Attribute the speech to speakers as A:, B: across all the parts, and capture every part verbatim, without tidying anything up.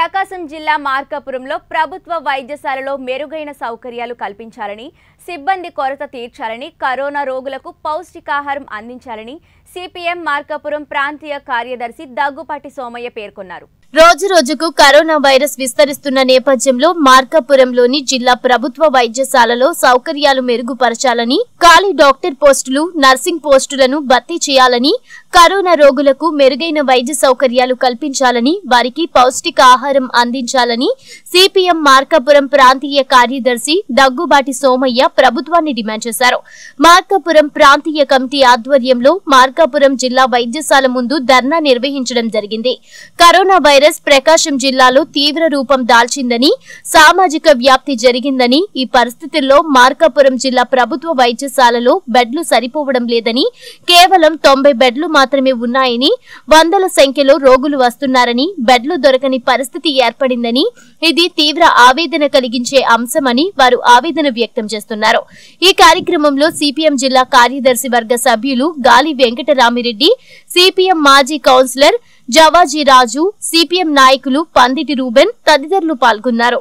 A: ప్రకాశం జిల్లా మార్కాపురంలో ప్రభుత్వ వైద్యశాలలో మెరుగైన సౌకర్యాలు కల్పించాలని, సిబ్బంది కొరత తీర్చాలని, కరోనా రోగులకు పౌష్టికాహారం అందించాలని సిపిఎం మార్కాపురం ప్రాంతీయ కార్యదర్శి దగ్గుపాటి సోమయ్య పేర్కొన్నారు.
B: రోజు రోజుకు కరోనా వైరస్ విస్తరిస్తున్న నేపథ్యంలో మార్కాపురంలోని జిల్లా ప్రభుత్వ వైద్యశాలలో సౌకర్యాలు మెరుగుపరచాలని, ఖాళీ డాక్టర్ పోస్టులు, నర్సింగ్ పోస్టులను భర్తీ చేయాలని, కరోనా రోగులకు మెరుగైన వైద్య సౌకర్యాలు కల్పించాలని, వారికి పౌష్టిక ఆహారం అందించాలని సిపిఎం మార్కాపురం ప్రాంతీయ కార్యదర్శి దగ్గుబాటి సోమయ్య ప్రభుత్వాన్ని డిమాండ్ చేశారు. మార్కాపురం ప్రాంతీయ కమిటీ ఆధ్వర్యంలో మార్కాపురం జిల్లా వైద్యశాల ముందు ధర్నా నిర్వహించడం జరిగింది. కరోనా వైరస్ ప్రకాశం జిల్లాలో తీవ్ర రూపం దాల్చిందని, సామాజిక వ్యాప్తి జరిగిందని, ఈ పరిస్థితుల్లో మార్కాపురం జిల్లా ప్రభుత్వ వైద్యశాలలో బెడ్లు సరిపోవడం లేదని, కేవలం తొంభై బెడ్లు మాత్రమే ఉన్నాయని, వందల సంఖ్యలో రోగులు వస్తున్నారని, బెడ్లు దొరకని పరిస్థితి ఏర్పడిందని, ఇది తీవ్ర ఆవేదన కలిగించే అంశమని వారు ఆవేదన వ్యక్తం చేస్తున్నారు. ఈ కార్యక్రమంలో సిపిఎం జిల్లా కార్యదర్శి వర్గ సభ్యులు గాలి వెంకటరామిరెడ్డి, సిపిఎం మాజీ కౌన్సిలర్ జవాజీ రాజు, సిపిఎం నాయకులు పందిటి రూబెన్ తదితరులు పాల్గొన్నారు.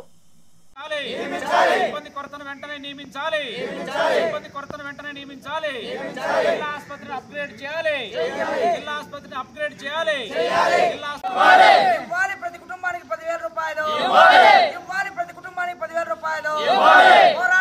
C: ప్రతి కుటుంబానికి పదివేల రూపాయలు